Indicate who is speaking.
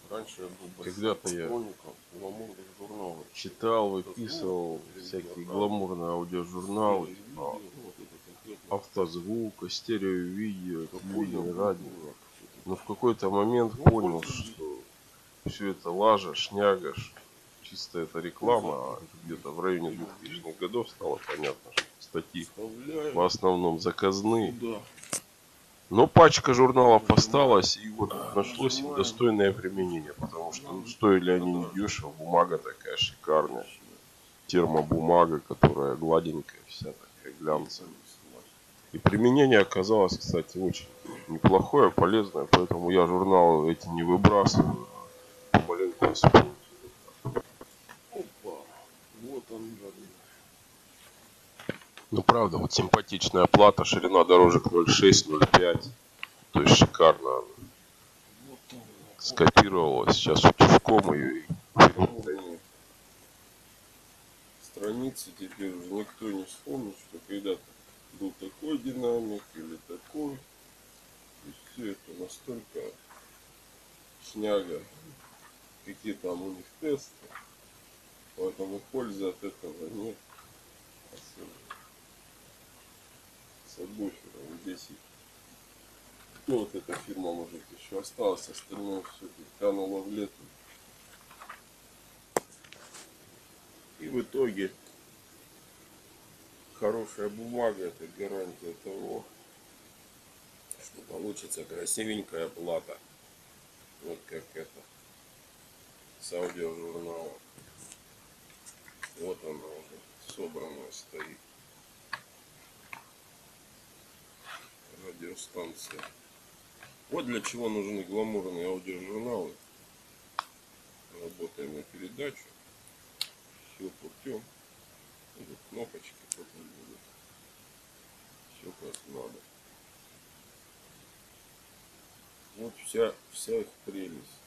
Speaker 1: Раньше я был
Speaker 2: Когда-то я
Speaker 1: гламурных журналов.
Speaker 2: читал, выписывал всякие гламурные аудиожурналы, типа автозвука, стерео-видео, телевидение, радио. Но в какой-то момент понял, что все это лажа, шняга, чисто это реклама, а где-то в районе 2000-х годов стало понятно, что статьи в основном заказные. Но пачка журналов осталась, и вот нашлось им достойное применение, потому что стоили они недешево, бумага такая шикарная, термобумага, которая гладенькая, вся такая глянцевая. И применение оказалось, кстати, очень неплохое, полезное, поэтому я журналы эти не выбрасываю, а помаленьку использую.
Speaker 1: Опа, вот он,
Speaker 2: Ну правда, вот симпатичная плата, ширина дорожек 0,6-0,5, то есть шикарно она.
Speaker 1: вот он,
Speaker 2: Скопировалась, сейчас утюжком ее и
Speaker 1: страницы теперь уже никто не вспомнит, что когда-то был такой динамик или такой. И все это настолько шняга, какие там у них тесты, поэтому пользы от этого нет. Сабвуфером 10. Ну вот эта фирма может еще осталась, остальное все кануло в лету. И в итоге хорошая бумага — это гарантия того, что получится красивенькая плата. Вот как это с аудиожурнала. Вот она уже собранная стоит. Радиостанция. Вот для чего нужны гламурные аудиожурналы. Работаем на передачу. Все путем. Будут кнопочки, потом будут. Все как надо. Вот вся их прелесть.